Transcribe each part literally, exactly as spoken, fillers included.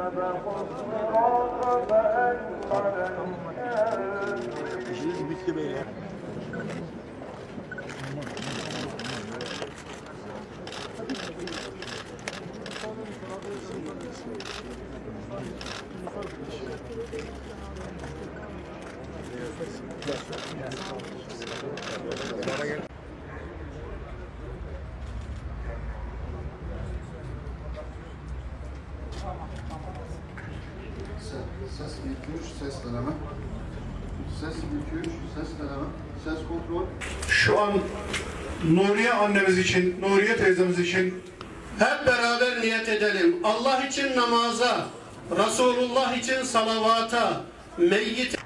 İşiniz bitti beyler. Ses bir iki üç, ses deneme. Ses bir iki üç, ses deneme. Ses kontrol. Şu an Nuriye annemiz için, Nuriye teyzemiz için hep beraber niyet edelim. Allah için namaza, Resulullah için salavata, meyyit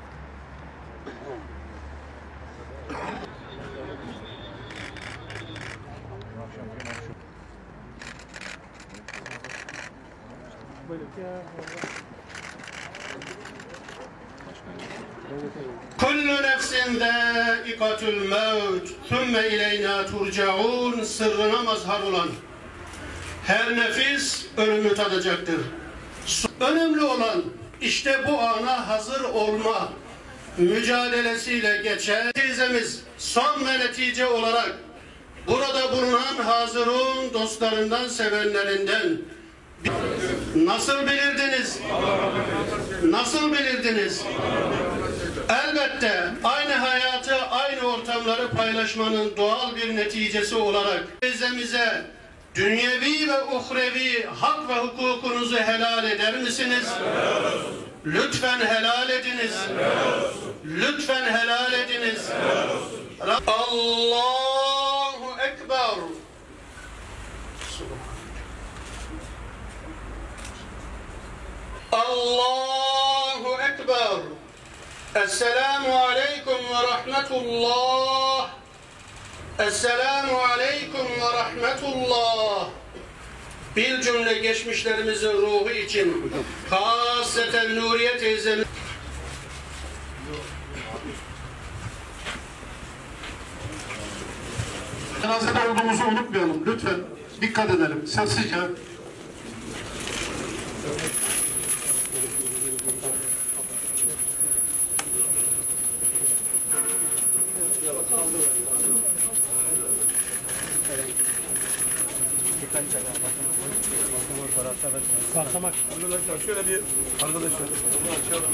Kullu nefsin zâikatul mevt thumme ileyna turcaun sırrına mazhar olan her nefis ölümü tadacaktır. Önemli olan işte bu ana hazır olma mücadelesiyle geçen teyzemiz son ve netice olarak burada bulunan hazırun dostlarından, sevenlerinden nasıl bilirdiniz? Nasıl bilirdiniz? Elbette aynı hayatı, aynı ortamları paylaşmanın doğal bir neticesi olarak teyzemize dünyevi ve uhrevi hak ve hukukunuzu helal eder misiniz? Lütfen helal ediniz. Lütfen helal ediniz. Allahu Ekber. Allahu Ekber. Esselamu aleyküm ve rahmetullah. Esselamu aleyküm ve rahmetullah. Bir cümle geçmişlerimizin ruhu için hasreten Nuriye teyzemiz cenazede olduğumuzu unutmayalım. Lütfen dikkat edelim. Sessizce. Basamak. Arkadaşlar şöyle bir arkadaşlar. Açalım.